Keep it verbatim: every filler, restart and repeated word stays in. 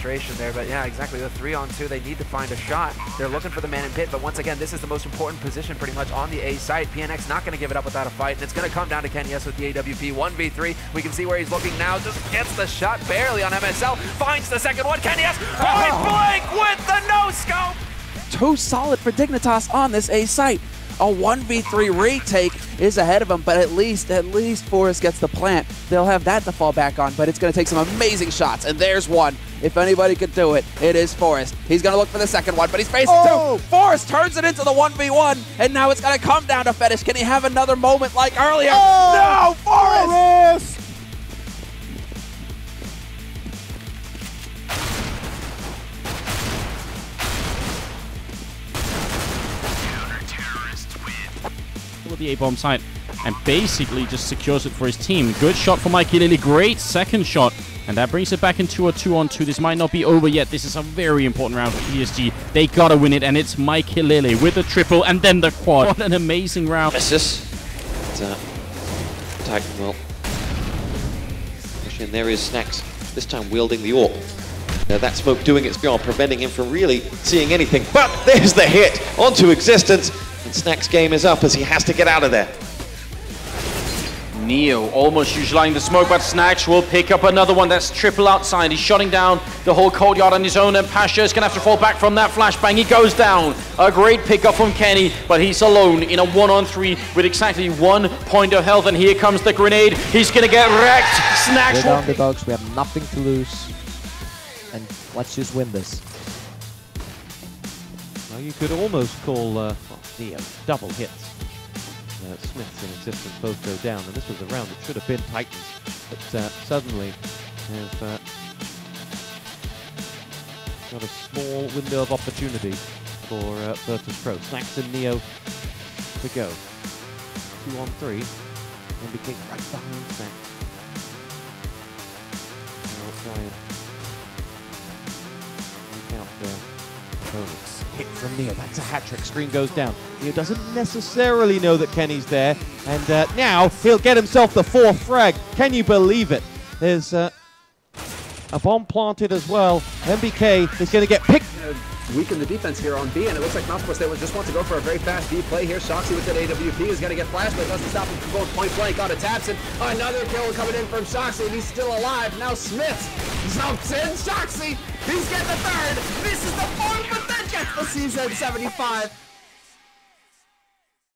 frustration there, but yeah, exactly. The three on two, they need to find a shot. They're looking for the man in pit, but once again, this is the most important position pretty much on the A site. P N X not going to give it up without a fight, and it's going to come down to kennyS with the A W P. one v three. We can see where he's looking now. Just gets the shot barely on M S L. Finds the second one. kennyS point oh. blank with the no-scope. Too solid for Dignitas on this A site. A one v three retake is ahead of him, but at least, at least Forest gets the plant. They'll have that to fall back on, but it's going to take some amazing shots, and there's one. If anybody could do it, it is Forest. He's going to look for the second one, but he's facing oh. two. Forest turns it into the one v one, and now it's going to come down to Fetish. Can he have another moment like earlier? Oh. No, Forest! Forest! With the A-bomb site and basically just secures it for his team. Good shot for MikeYeLeLe, great second shot, and that brings it back into a two on two. This might not be over yet. This is a very important round for P S G. They gotta win it, and it's MikeYeLeLe with the triple and then the quad. What an amazing round. Misses. Uh, Titan will push in. There is Snax, this time wielding the AWP. Uh, that smoke doing its job, preventing him from really seeing anything. But there's the hit onto Existence. And Snax' game is up as he has to get out of there. Neo almost utilizing the smoke, but Snax will pick up another one. That's triple outside. He's shutting down the whole courtyard on his own, and Pasha is going to have to fall back from that flashbang. He goes down. A great pickup from Kenny, but he's alone in a one-on-three with exactly one point of health, and here comes the grenade. He's going to get wrecked. Snax We're will... underdogs, we have nothing to lose, and let's just win this. Well, you could almost call uh, well, Neo double hits. Uh, Smiths and Existence both go down, and this was a round that should have been Titans, but uh, suddenly have uh, got a small window of opportunity for uh, Virtus Pro. Snax and Neo to go. Two on three, and became right behind Snax. Now try and work out their opponents. Hit from Neo, that's a hat trick, screen goes down. Neo doesn't necessarily know that Kenny's there, and uh, now he'll get himself the fourth frag. Can you believe it? There's uh, a bomb planted as well. M B K is going to get picked. Weaken the defense here on B, and it looks like Mouse they just want to go for a very fast B play here. Shoxi with that A W P is going to get flashed, but it doesn't stop him from going point blank onto Tabson. Another kill coming in from Shoxi, and he's still alive. Now Smith jumps in. Shoxi, he's getting the third. This is the fourth, but then gets the C Z seventy-five.